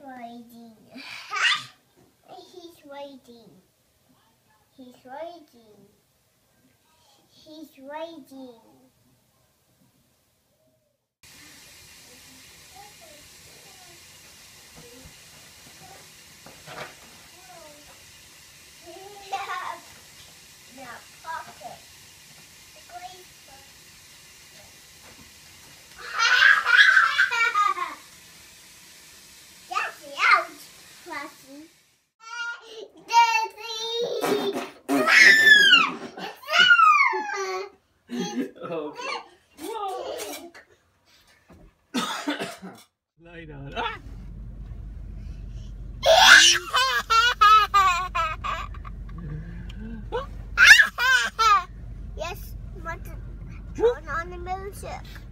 waiting. He's waiting. He's waiting. He's waiting. Now, pocket. That's out, Fluffy. Okay. Whoa. Lie down. Ah! Yes, turn on the music.